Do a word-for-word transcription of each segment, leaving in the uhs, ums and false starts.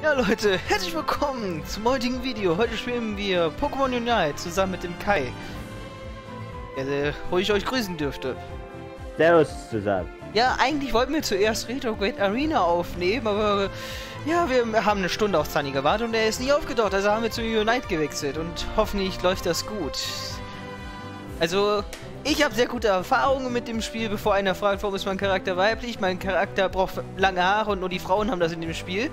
Ja Leute, herzlich willkommen zum heutigen Video. Heute spielen wir Pokémon Unite zusammen mit dem Kai. Der, wo ich euch grüßen dürfte. Servus zusammen. Ja, eigentlich wollten wir zuerst Retrograde Arena aufnehmen, aber ja, wir haben eine Stunde auf Sunny gewartet und er ist nie aufgetaucht, also haben wir zu Unite gewechselt und hoffentlich läuft das gut. Also, ich habe sehr gute Erfahrungen mit dem Spiel, bevor einer fragt, warum ist mein Charakter weiblich. Mein Charakter braucht lange Haare und nur die Frauen haben das in dem Spiel.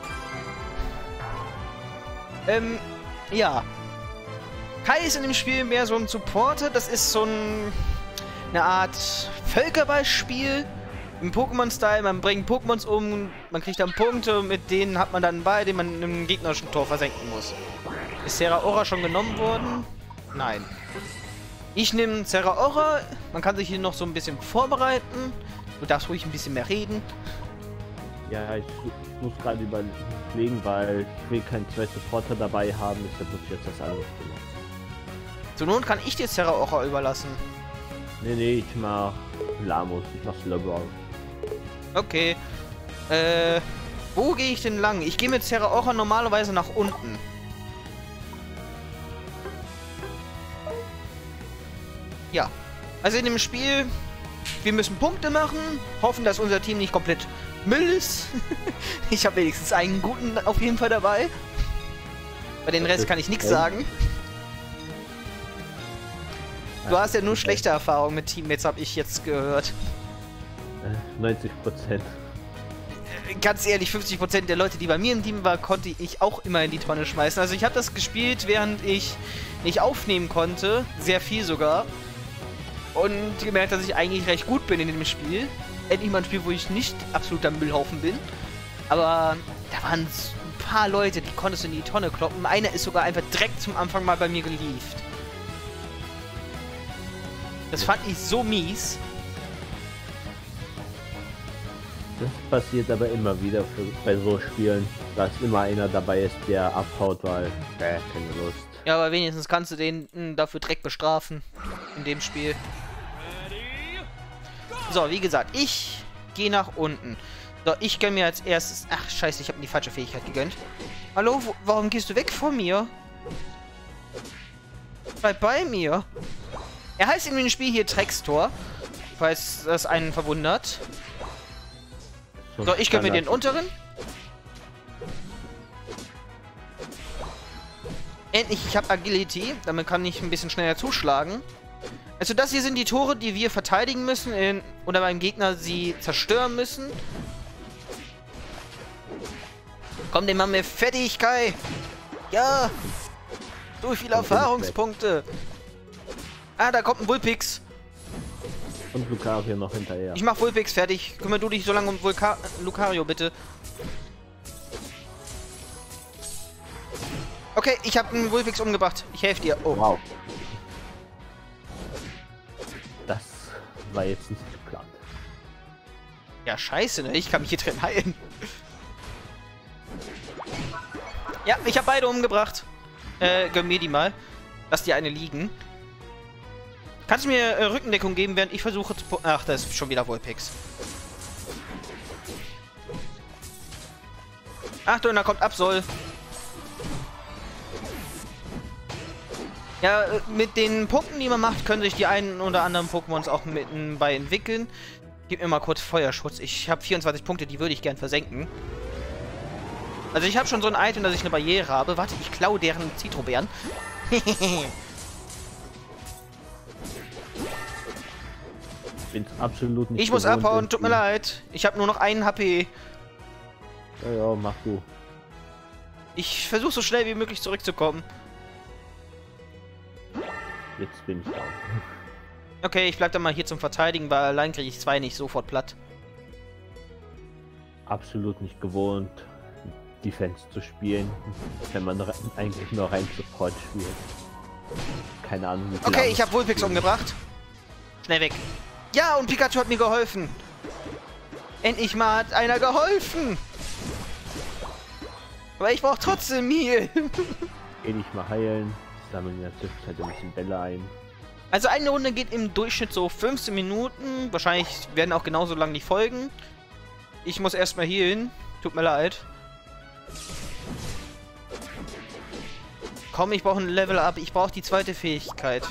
Ähm, ja. Kai ist in dem Spiel mehr so ein Supporter. Das ist so ein, eine Art Völkerballspiel im Pokémon-Style. Man bringt Pokémons um, man kriegt dann Punkte, mit denen hat man dann einen Ball, den man im gegnerischen Tor versenken muss. Ist Zeraora schon genommen worden? Nein. Ich nehme Zeraora. Man kann sich hier noch so ein bisschen vorbereiten. Du darfst ruhig ein bisschen mehr reden. Ja, ich, ich muss gerade überlegen, weil ich will keinen zwei Supporter dabei haben, deshalb muss ich jetzt das alles benutzen. Zur Not kann ich dir Zeraora überlassen. Nee, nee, ich mach Lamos, ich mach Slowbro. Okay. Äh, wo gehe ich denn lang? Ich gehe mit Zeraora normalerweise nach unten. Ja. Also in dem Spiel, wir müssen Punkte machen, hoffen, dass unser Team nicht komplett Müll ist. Ich habe wenigstens einen guten auf jeden Fall dabei. Bei den Rest kann ich nichts sagen. Du hast ja nur schlechte Erfahrungen mit Teammates, habe ich jetzt gehört. neunzig Prozent. Ganz ehrlich, fünfzig Prozent der Leute, die bei mir im Team waren, konnte ich auch immer in die Tonne schmeißen. Also ich habe das gespielt, während ich nicht aufnehmen konnte. Sehr viel sogar. Und gemerkt, dass ich eigentlich recht gut bin in dem Spiel. Endlich mal ein Spiel, wo ich nicht absoluter Müllhaufen bin. Aber da waren ein paar Leute, die konntest du in die Tonne kloppen. Einer ist sogar einfach direkt zum Anfang mal bei mir gelieft. Das fand ich so mies. Das passiert aber immer wieder für, bei so Spielen, dass immer einer dabei ist, der abhaut, weil äh, keine Lust. Ja, aber wenigstens kannst du den mh, dafür direkt bestrafen in dem Spiel. So, wie gesagt, ich gehe nach unten. So, ich gönne mir als erstes... Ach, scheiße, ich habe mir die falsche Fähigkeit gegönnt. Hallo, wo, warum gehst du weg von mir? Bleib bei mir. Er heißt in dem Spiel hier Trextor, falls das einen verwundert. So, ich gönne mir den unteren. Endlich, ich habe Agility, damit kann ich ein bisschen schneller zuschlagen. Also das hier sind die Tore, die wir verteidigen müssen in, oder beim Gegner sie zerstören müssen. Komm, den machen wir fertig, Kai. Ja. So viele Erfahrungspunkte. Ah, da kommt ein Vulpix. Und Lucario noch hinterher. Ich mach Vulpix fertig. Kümmer du dich so lange um Vulka Lucario, bitte. Okay, ich habe einen Vulpix umgebracht. Ich helfe dir. Oh. Wow. Das war jetzt nicht geplant. Ja, scheiße, ne? Ich kann mich hier drin heilen. Ja, ich habe beide umgebracht. Äh, gönn mir die mal. Lass die eine liegen. Kannst du mir äh, Rückendeckung geben, während ich versuche zu... Ach, da ist schon wieder Vulpix. Achtung, da kommt Absol. Ja, mit den Punkten, die man macht, können sich die einen oder anderen Pokémons auch bei entwickeln. Gib mir mal kurz Feuerschutz. Ich habe vierundzwanzig Punkte, die würde ich gern versenken. Also ich habe schon so ein Item, dass ich eine Barriere habe. Warte, ich klaue deren Zitrobeeren. Ich bin's absolut nicht. Ich muss abhauen, tut mir leid. Ich habe nur noch einen H P. Ja, ja, mach du. Ich versuche so schnell wie möglich zurückzukommen. Jetzt bin ich da. Okay, ich bleib dann mal hier zum Verteidigen, weil allein kriege ich zwei nicht sofort platt. Absolut nicht gewohnt, Defense zu spielen, wenn man eigentlich nur rein Support spielt. Keine Ahnung. Okay, ich habe Vulpix umgebracht. Schnell weg. Ja, und Pikachu hat mir geholfen. Endlich mal hat einer geholfen. Aber ich brauche trotzdem Heal. Geh dich mal heilen. Sammeln in der Zwischenzeit ein bisschen Bälle ein. Also eine Runde geht im Durchschnitt so fünfzehn Minuten. Wahrscheinlich werden auch genauso lang die Folgen. Ich muss erstmal healen. Tut mir leid. Komm, ich brauche ein Level Up. Ich brauche die zweite Fähigkeit.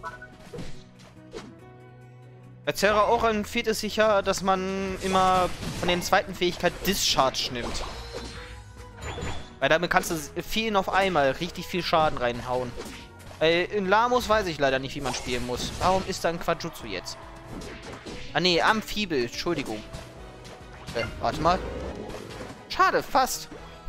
Bei Zeraora empfiehlt es sich ja, dass man immer von den zweiten Fähigkeit Discharge nimmt. Weil damit kannst du vielen auf einmal richtig viel Schaden reinhauen. Äh, in Lamos weiß ich leider nicht, wie man spielen muss. Warum ist da ein Quajutsu jetzt? Ah nee, Amphibel, Entschuldigung. Äh, warte mal. Schade, fast.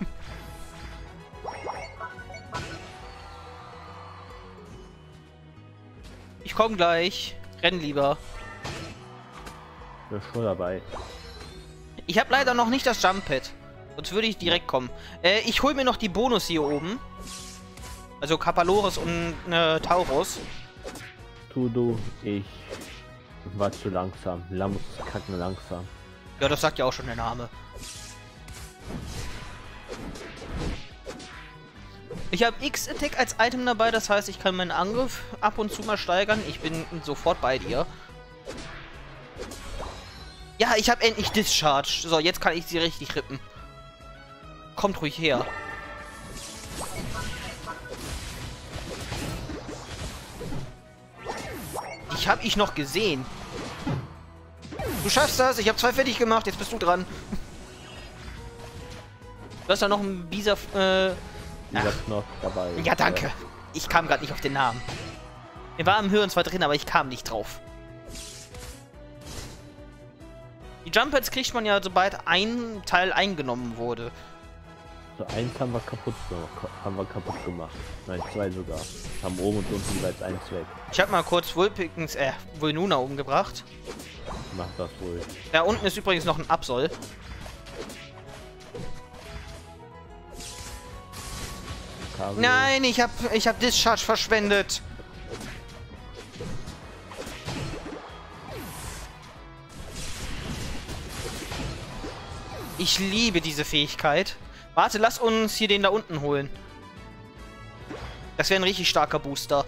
Ich komme gleich. Renn lieber. Ich bin schon dabei. Ich habe leider noch nicht das Jump Pad. Sonst würde ich direkt kommen. Äh, ich hole mir noch die Bonus hier oben. Also Kapaloris und äh, Taurus. Tu du, ich war zu langsam. Lamus ist kacken langsam. Ja, das sagt ja auch schon der Name. Ich habe X-Attack als Item dabei, das heißt, ich kann meinen Angriff ab und zu mal steigern. Ich bin sofort bei dir. Ja, ich habe endlich Discharge. So, jetzt kann ich sie richtig rippen. Kommt ruhig her. Ich habe ich noch gesehen. Du schaffst das. Ich habe zwei fertig gemacht. Jetzt bist du dran. Du hast da noch einen Bisa... Äh, noch dabei. ja, danke. Ich kam gerade nicht auf den Namen. Er war im Hören zwar drin, aber ich kam nicht drauf. Die Jump Pads kriegt man ja, sobald ein Teil eingenommen wurde. So, eins haben wir kaputt gemacht. Haben wir kaputt gemacht. Nein, zwei sogar. Haben oben und unten jeweils eins weg. Ich habe mal kurz Vulpix, äh, Vulnuna umgebracht. Mach das ruhig. Da unten ist übrigens noch ein Absol. Kabel. Nein, ich hab, ich hab Discharge verschwendet. Ich liebe diese Fähigkeit. Warte, lass uns hier den da unten holen. Das wäre ein richtig starker Booster.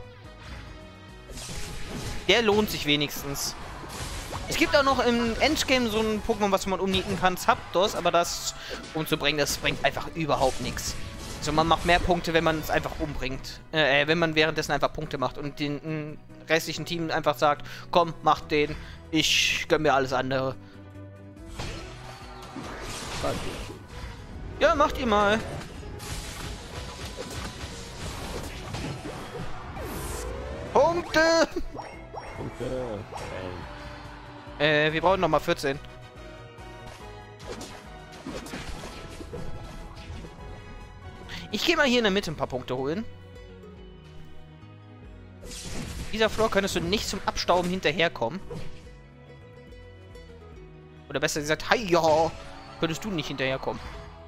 Der lohnt sich wenigstens. Es gibt auch noch im Endgame so ein Pokémon, was man umnieten kann, Zapdos, aber das umzubringen, das bringt einfach überhaupt nichts. Also man macht mehr Punkte, wenn man es einfach umbringt. Äh, wenn man währenddessen einfach Punkte macht und den äh, restlichen Team einfach sagt, komm, macht den, ich gönn mir alles andere. Ja, macht ihr mal. Punkte! Punkte. Äh, wir brauchen noch mal vierzehn. Ich gehe mal hier in der Mitte ein paar Punkte holen. Dieser Floor könntest du nicht zum Abstauben hinterherkommen. Oder besser gesagt, hi ja, könntest du nicht hinterherkommen.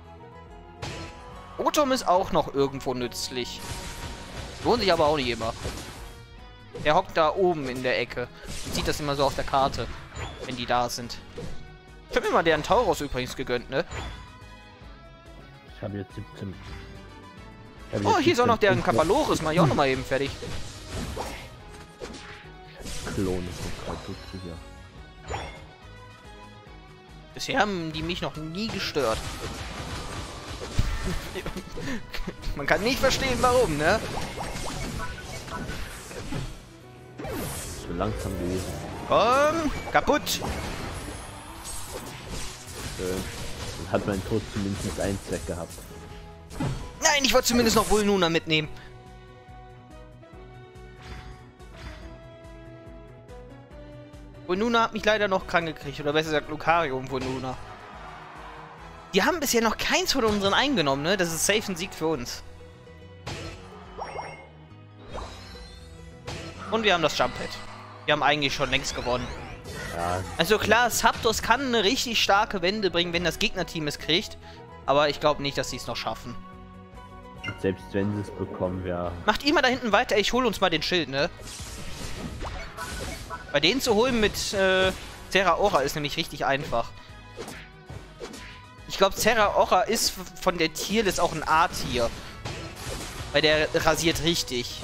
Rotom ist auch noch irgendwo nützlich. Lohnt sich aber auch nicht immer. Der hockt da oben in der Ecke und sieht das immer so auf der Karte, wenn die da sind. Ich habe mir mal deren Taurus übrigens gegönnt, ne? Ich habe jetzt siebzehn. Oh, hier ist auch noch deren Kapaloris. Mach ich auch noch mal eben fertig. Klone von Quajutsu hier. Bisher haben die mich noch nie gestört. Man kann nicht verstehen, warum, ne? Zu langsam gewesen. Komm, kaputt! Schön. Dann hat mein Tod zumindest einen Zweck gehabt. Nein, ich wollte zumindest noch Vulnuna mitnehmen. Vulnuna hat mich leider noch krank gekriegt. Oder besser gesagt Lucario und Vulnuna. Die haben bisher noch keins von unseren eingenommen, ne? Das ist safe ein Sieg für uns. Und wir haben das Jump Pad. Wir haben eigentlich schon längst gewonnen. Ja. Also klar, Zapdos kann eine richtig starke Wende bringen, wenn das Gegnerteam es kriegt. Aber ich glaube nicht, dass sie es noch schaffen. Selbst wenn sie es bekommen, ja. Macht ihr mal da hinten weiter, ich hole uns mal den Schild, ne? Bei denen zu holen mit äh, Zeraora ist nämlich richtig einfach. Ich glaube, Zeraora ist von der Tierlist auch ein A-Tier. Weil der rasiert richtig.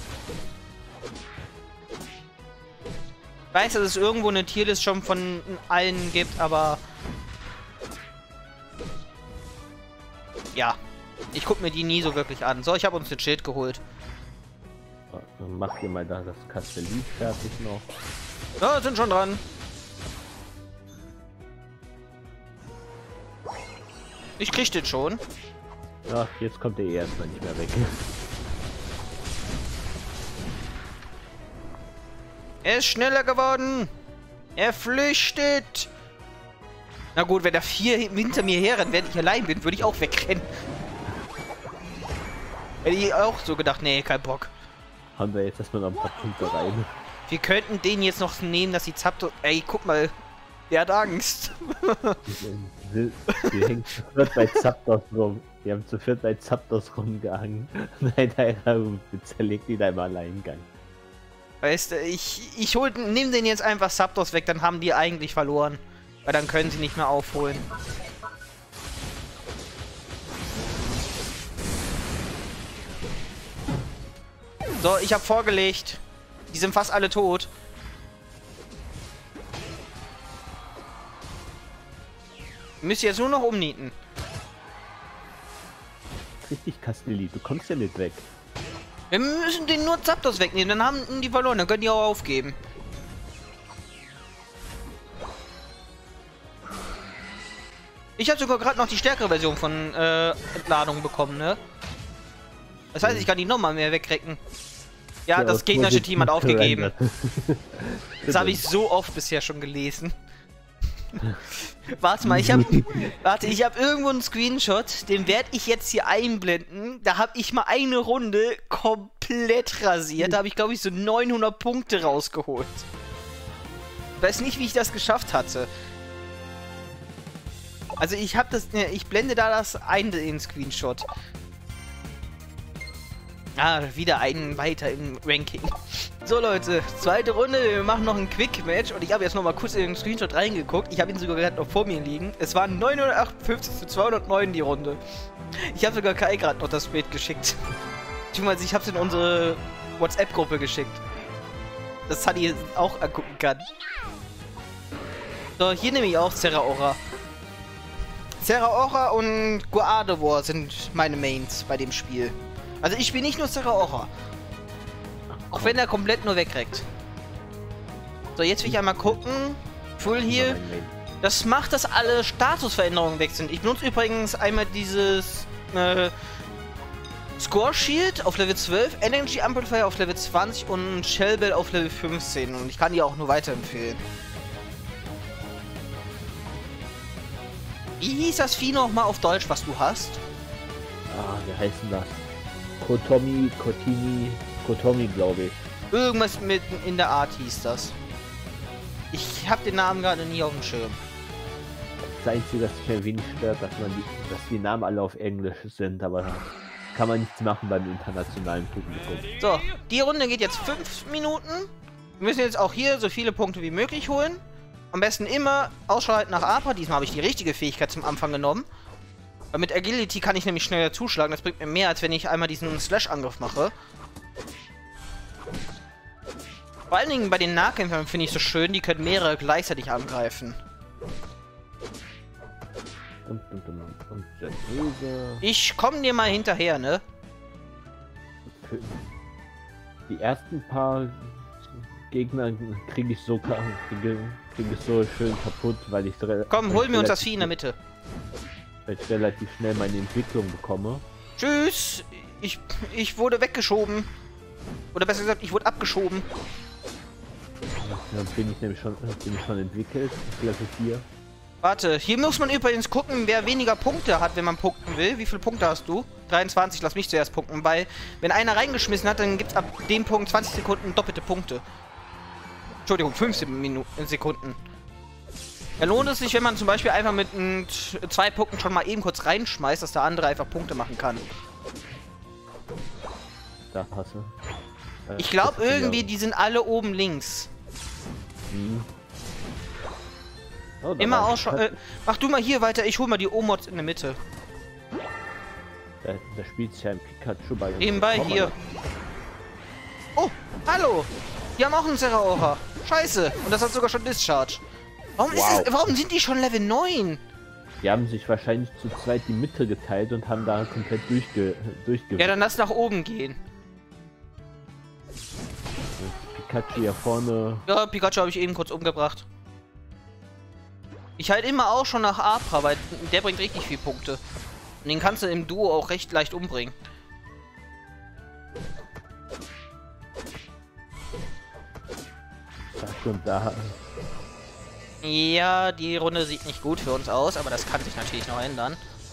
Ich weiß, dass es irgendwo eine Tierlist schon von allen gibt, aber... Ja. Ich gucke mir die nie so wirklich an. So, ich habe uns den Schild geholt. Dann macht ihr mal da das Kastellit fertig noch. Ja, sind schon dran. Ich krieg den schon. Ach, jetzt kommt er eh erstmal nicht mehr weg. Er ist schneller geworden. Er flüchtet. Na gut, wenn da vier hinter mir herrennt, während ich allein bin, würde ich auch wegrennen. Hätte ich auch so gedacht, nee, kein Bock. Haben wir jetzt erstmal noch ein paar Punkte rein. Wir könnten den jetzt noch nehmen, dass die Zapdos... Ey, guck mal. Der hat Angst. Wir, wir hängen zu viert bei Zapdos rum. Wir haben zu viert bei Zapdos rumgehangen. Nein, einer zerlegt ihn einmal Alleingang. Weißt du, ich, ich hol, nehm den jetzt einfach Zapdos weg, dann haben die eigentlich verloren. Weil dann können sie nicht mehr aufholen. So, ich habe vorgelegt. Die sind fast alle tot. Müsst ihr jetzt nur noch umnieten. Richtig, Castelli, du kommst ja nicht weg. Wir müssen den nur Zapdos wegnehmen, dann haben die verloren, dann können die auch aufgeben. Ich habe sogar gerade noch die stärkere Version von äh, Entladung bekommen, ne? Das heißt, ich kann die nochmal mehr wegrecken. Ja, Ja, das gegnerische Team hat aufgegeben. verändert. Das habe ich so oft bisher schon gelesen. Warte mal, ich habe warte, ich habe irgendwo einen Screenshot, den werde ich jetzt hier einblenden. Da habe ich mal eine Runde komplett rasiert. Da habe ich, glaube ich, so neunhundert Punkte rausgeholt. Ich weiß nicht, wie ich das geschafft hatte. Also ich habe das, ich blende da das ein in den Screenshot. Ah, wieder einen weiter im Ranking. So Leute, zweite Runde, wir machen noch ein Quick-Match und ich habe jetzt noch mal kurz in den Screenshot reingeguckt. Ich habe ihn sogar gerade noch vor mir liegen. Es waren neunhundertachtundfünfzig zu zweihundertneun die Runde. Ich habe sogar Kai gerade noch das Bild geschickt. Beziehungsweise ich habe es in unsere WhatsApp-Gruppe geschickt. Dass Sunny auch angucken kann. So, hier nehme ich auch Zeraora. Zeraora und Gardevoir sind meine Mains bei dem Spiel. Also ich spiele nicht nur Zeraora. Auch wenn er komplett nur wegreckt. So, jetzt will ich einmal gucken. Full hier. Das macht, dass alle Statusveränderungen weg sind. Ich benutze übrigens einmal dieses äh, Score Shield auf Level zwölf, Energy Amplifier auf Level zwanzig und Shell Bell auf Level fünfzehn. Und ich kann die auch nur weiterempfehlen. Wie hieß das Vieh nochmal auf Deutsch, was du hast? Ah, wie heißen das? Kotomi, Kotini, Kotomi, glaube ich. Irgendwas mit in der Art hieß das. Ich habe den Namen gerade nie auf dem Schirm. Das Einzige, das mich ein wenig stört, dass man die, dass die Namen alle auf Englisch sind, aber kann man nichts machen beim internationalen Publikum. So, die Runde geht jetzt fünf Minuten. Wir müssen jetzt auch hier so viele Punkte wie möglich holen. Am besten immer Ausschau halten nach Apra. Diesmal habe ich die richtige Fähigkeit zum Anfang genommen. Weil mit Agility kann ich nämlich schneller zuschlagen. Das bringt mir mehr, als wenn ich einmal diesen Slash-Angriff mache. Vor allen Dingen bei den Nahkämpfern finde ich so schön, die können mehrere gleichzeitig angreifen. Und, und, und, und, und Ich komme dir mal hinterher, ne? Die ersten paar Gegner kriege ich so kriege, kriege ich so schön kaputt, weil ich Komm, hol mir uns das Vieh in der Mitte. Weil ich relativ schnell meine Entwicklung bekomme. Tschüss! Ich, ich wurde weggeschoben. Oder besser gesagt, ich wurde abgeschoben. Dann bin ich nämlich schon, bin ich schon entwickelt. Level vier. Warte, hier muss man übrigens gucken, wer weniger Punkte hat, wenn man punkten will. Wie viele Punkte hast du? dreiundzwanzig, lass mich zuerst punkten, weil wenn einer reingeschmissen hat, dann gibt es ab dem Punkt zwanzig Sekunden doppelte Punkte. Entschuldigung, fünfzehn Minuten, Sekunden. Da lohnt es sich, wenn man zum Beispiel einfach mit n, zwei Punkten schon mal eben kurz reinschmeißt, dass der andere einfach Punkte machen kann. Da hast du. Äh, Ich glaube irgendwie, die sind alle oben links. Hm. Oh, Immer Ausschau. Äh, mach du mal hier weiter, ich hol mal die O-Mods in der Mitte. Da, da spielt sich ja ein Pikachu bei uns. Nebenbei hier. Oh, hallo! Die haben auch einen Zeraora. Scheiße. Und das hat sogar schon Discharge. Warum, Wow. ist es, warum sind die schon Level neun? Die haben sich wahrscheinlich zu zweit die Mitte geteilt und haben da komplett durchge durchge... Ja, dann lass nach oben gehen. Pikachu hier vorne. Ja, Pikachu habe ich eben kurz umgebracht. Ich halt immer auch schon nach Abra, weil der bringt richtig viele Punkte. Und den kannst du im Duo auch recht leicht umbringen. Und da. Ja, die Runde sieht nicht gut für uns aus, aber das kann sich natürlich noch ändern.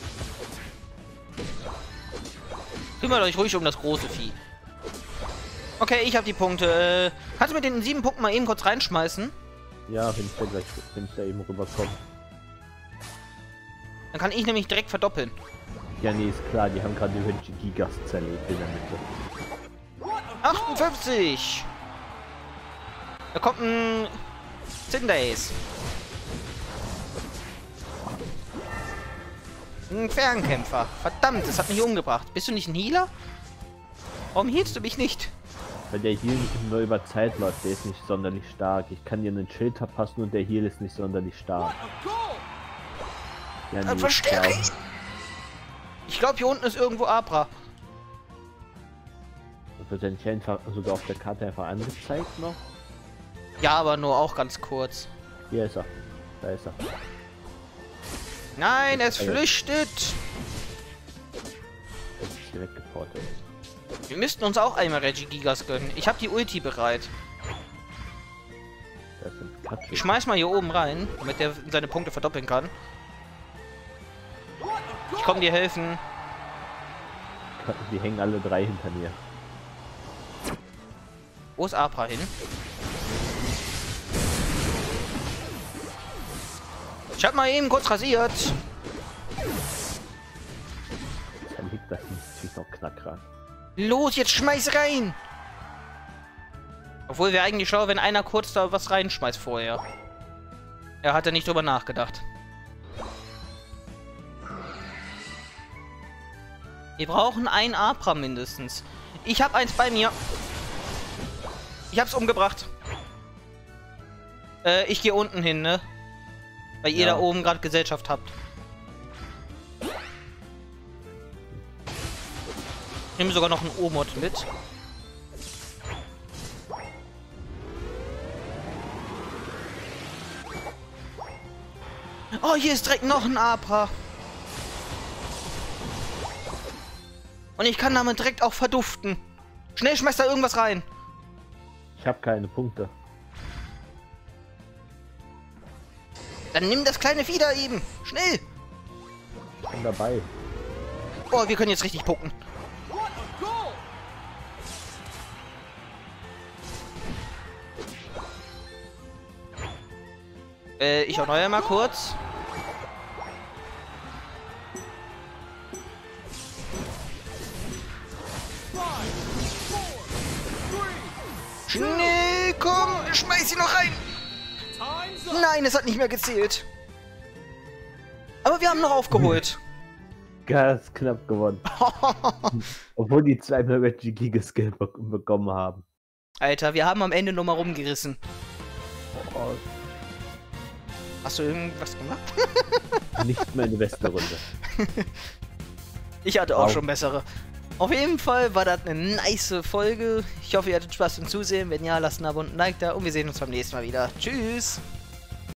Kümmert euch ruhig um das große Vieh. Okay, ich habe die Punkte. Äh, kannst du mit den sieben Punkten mal eben kurz reinschmeißen? Ja, wenn ich da gleich, wenn ich da eben rüberkomme. Dann kann ich nämlich direkt verdoppeln. Ja, nee, ist klar, die haben gerade die Regigigas zerlegt in der Mitte. achtundfünfzig! Da kommt ein Cindace. Ein Fernkämpfer. Verdammt, das hat mich umgebracht. Bist du nicht ein Healer? Warum healst du mich nicht? Weil der Heal nur über Zeit läuft, der ist nicht sonderlich stark. Ich kann dir einen Schild verpassen und der Heal ist nicht sonderlich stark. Ja, nee, verstärke ich! Ich glaube, hier unten ist irgendwo Abra. Wird er nicht einfach sogar auf der Karte einfach angezeigt noch? Ja, aber nur auch ganz kurz. Hier ist er. Da ist er. Nein, er ist flüchtet! Er ist hier weggeportet. Wir müssten uns auch einmal Regigigas gönnen. Ich habe die Ulti bereit. Da ist ein Pikachu. Ich schmeiß mal hier oben rein, damit der seine Punkte verdoppeln kann. Ich komme dir helfen. Die hängen alle drei hinter mir. Wo ist Abra hin? Ich hab mal eben kurz rasiert. Da liegt das nicht noch knack ran. Los, jetzt schmeiß rein! Obwohl wäre eigentlich schlau, wenn einer kurz da was reinschmeißt vorher. Er hat ja nicht drüber nachgedacht. Wir brauchen ein Abra mindestens. Ich habe eins bei mir. Ich hab's umgebracht. Äh, ich gehe unten hin, ne? Weil ihr Ja. da oben gerade Gesellschaft habt. Ich nehme sogar noch einen O-Mod mit. Oh, hier ist direkt noch ein Abra. Und ich kann damit direkt auch verduften. Schnell, schmeiß da irgendwas rein. Ich habe keine Punkte. Dann nimm das kleine Vieh da eben. Schnell. Ich bin dabei. Oh, wir können jetzt richtig pucken. Äh, ich erneuere mal kurz. Schnell, komm, schmeiß sie noch rein. Nein, es hat nicht mehr gezählt. Aber wir haben noch aufgeholt. Ganz knapp gewonnen. Obwohl die zweimal Regigigas Geld be bekommen haben. Alter, wir haben am Ende noch mal rumgerissen. Oh, Hast du irgendwas gemacht? nicht meine beste Runde. Ich hatte auch Wow. schon bessere. Auf jeden Fall war das eine nice Folge. Ich hoffe, ihr hattet Spaß beim Zusehen. Wenn ja, lasst ein Abo und ein Like da und wir sehen uns beim nächsten Mal wieder. Tschüss!